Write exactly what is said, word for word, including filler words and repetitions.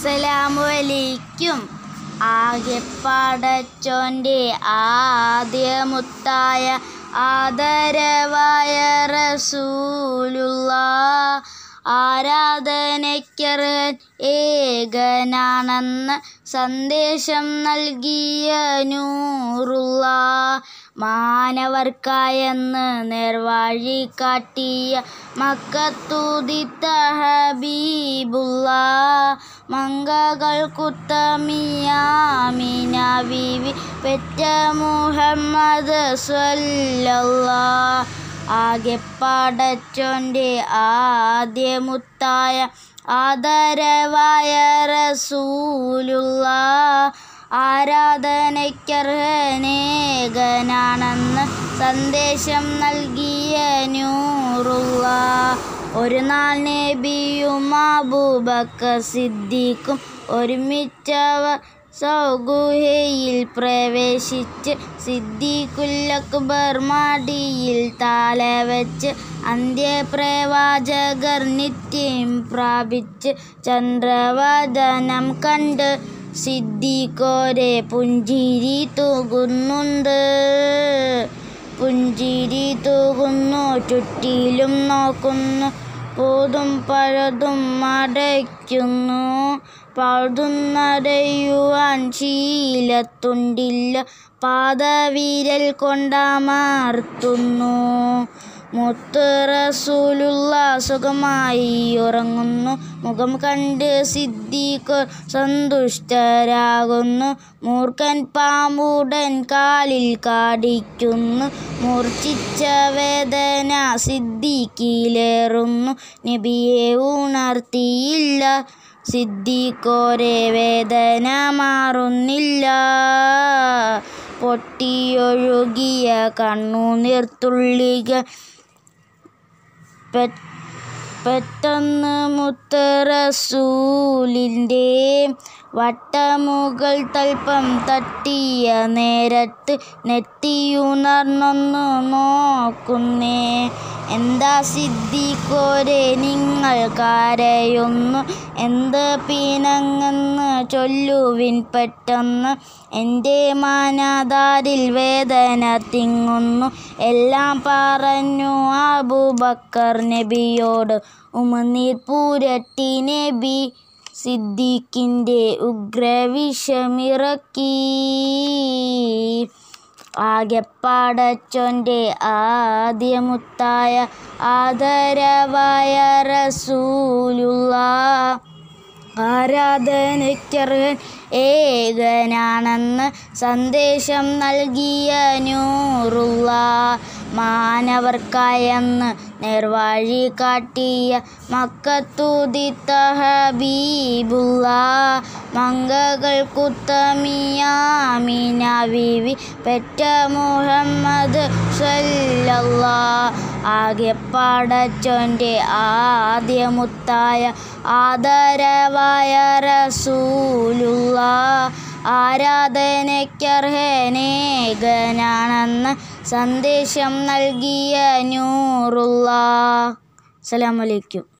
അസ്സലാമലൈക്കും. ആകെ പടച്ചോൻ്റെ ആദ്യമുത്തായ ആദരവായ റസൂലുള്ളാഹ് ആരാധനയ്ക്കർഹൻ ഏകനാണെന്ന് സന്ദേശം നൽകിയ നൂറുള്ളാഹ് മാനവർക്കായെന്ന് നേർവഴി കാട്ടിയ മക്കത്തുദിത്ത ഹബീബുള്ളാഹ് മംഗകൾക്കുത്തമിയ ആമിന ബീവി പെറ്റ മുഹമ്മദ് സ്വല്ലല്ലാഹ് ആകെ പടച്ചോൻ്റെ ആദ്യമുത്തായ ആദരവായ റസൂലുള്ളാഹ് ആരാധനയ്ക്കർഹനേകനാണെന്ന് സന്ദേശം നൽകിയ നൂറുള്ളാഹ് ഒരു നാൾ നബിയും അബൂബക്കർ സിദ്ദീഖും ഒരുമിച്ചവർ സൗഗുഹയിൽ പ്രവേശിച്ച് സിദ്ദീഖുൽ അക്ബർ മടിയിൽ തലവെച്ച് അന്ത്യപ്രവാചകർ നിത്യം പ്രാപിച്ച് ചന്ദ്രവദനം കണ്ട് സിദ്ദീഖോരെ പുഞ്ചിരി തൂകുന്നുണ്ട് പുഞ്ചിരി തൂകുന്നു ചുറ്റിലും നോക്കുന്നു പോതും പഴതും അടയ്ക്കുന്നു പഴുതുന്നടയുവാൻ ശീലത്തുണ്ടില്ല പാദവിരൽ കൊണ്ടമർത്തുന്നു മുത്ത് റസൂലുള്ളാഹ് സുഖമായി ഉറങ്ങുന്നു മുഖം കണ്ട് സിദ്ദീഖ് സന്തുഷ്ടരാകുന്നു മൂർഖൻ പാമ്പുടൻ കാലിൽ കടിക്കുന്നു മൂർച്ഛിച്ച വേദന സിദ്ദീഖിലേറുന്നു നബിയെ ഉണർത്തിയില്ല സിദ്ദീഖോരെ വേദന മാറുന്നില്ല പൊട്ടിയൊഴുകിയ കണ്ണുനീർത്തുള്ളികൾ പെട്ടെന്ന് മുത്ത് റസൂലിൻ്റെ വട്ടമുകൾ തൽപ്പം തട്ടിയ നേരത്ത് നെറ്റിയുണർന്നൊന്നു നോക്കുന്നേ എന്താ സിദ്ദീഖോരെ നിങ്ങൾ കരയുന്നു എന്ത് പിണങ്ങെന്ന് ചൊല്ലുവിൻ പെട്ടെന്ന് എൻ്റെ മാനദാരിൽ വേദന തിങ്ങുന്നു എല്ലാം പറഞ്ഞു അബൂബക്കർ നബിയോട് ഉമിനീർ പുരട്ടി നബി സിദ്ദീഖിൻ്റെ ഉഗ്രവിഷമിറക്കി ആകെ പടച്ചോൻ്റെ ആദ്യമുത്തായ ആദരവായ റസൂലുള്ളാഹ് ആരാധനയ്ക്കർഹൻ ഏകനാണെന്ന് സന്ദേശം നൽകിയ നൂറുള്ളാഹ് മാനവർക്കായെന്ന് നേർവഴി കാട്ടിയ മക്കത്തുദിത്ത ഹബീബുള്ളാഹ് മംഗകൾക്കുത്തമിയ ആമിന ബീവി പെറ്റ മുഹമ്മദ് സ്വല്ലല്ലാഹ് ആകെ പടച്ചോൻ്റെ ആദ്യമുത്തായ ആദരവായ റസൂലുള്ളാഹ് ആരാധനയ്ക്കർഹനേകനാണെന്ന് സന്ദേശം നൽകിയ നൂറുള്ളാഹ്. അസ്സലാമു അലൈക്കും.